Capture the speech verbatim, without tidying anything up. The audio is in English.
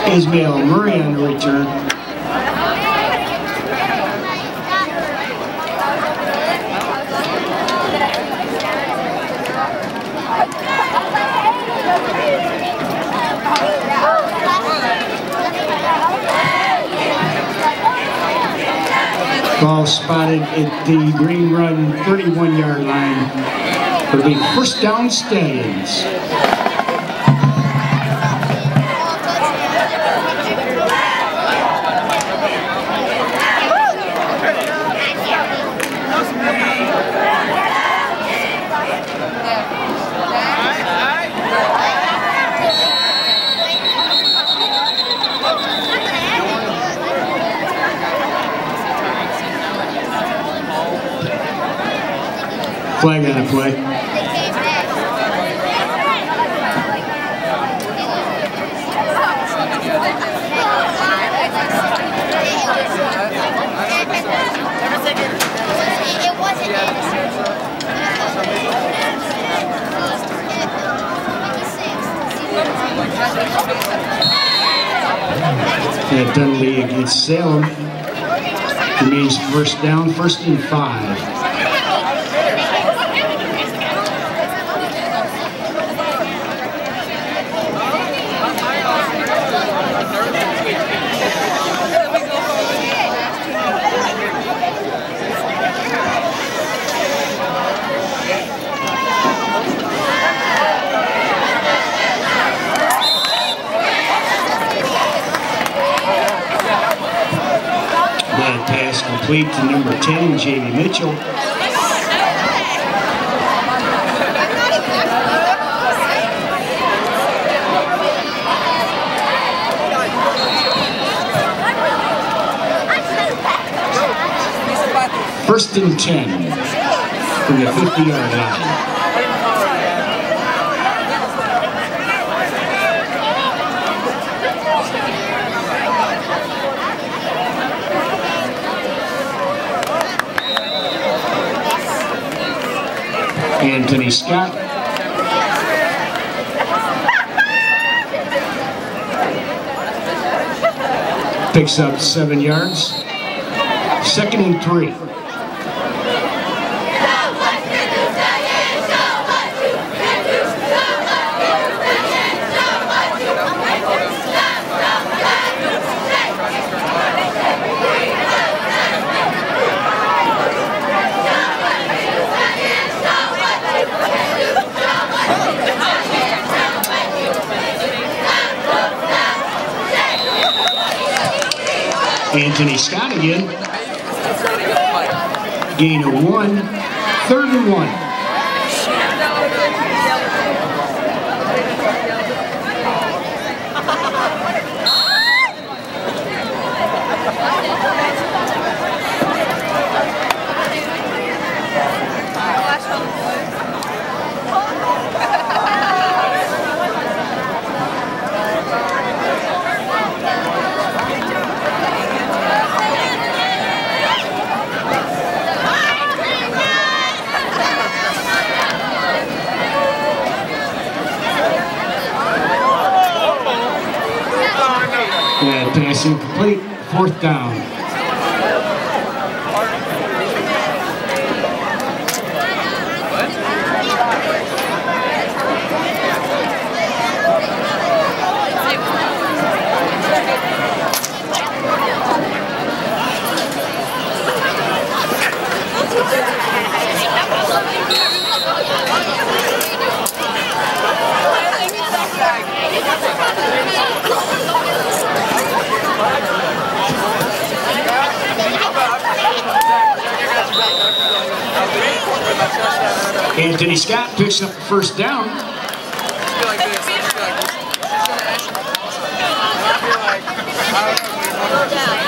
Ismail Murray on the return. Ball spotted at the green run thirty-one yard line. It'll be first down Stallions. Flag on the play. Yeah, Dunley against Salem. It means first down, first and five. Pass complete to number ten, Jamie Mitchell. First and ten from the fifty yard line. Anthony Scott. Picks up seven yards. Second and three. Anthony Scott again. Gain of one, third and one. And pass incomplete, fourth down. Anthony Scott picks up the first down. I feel like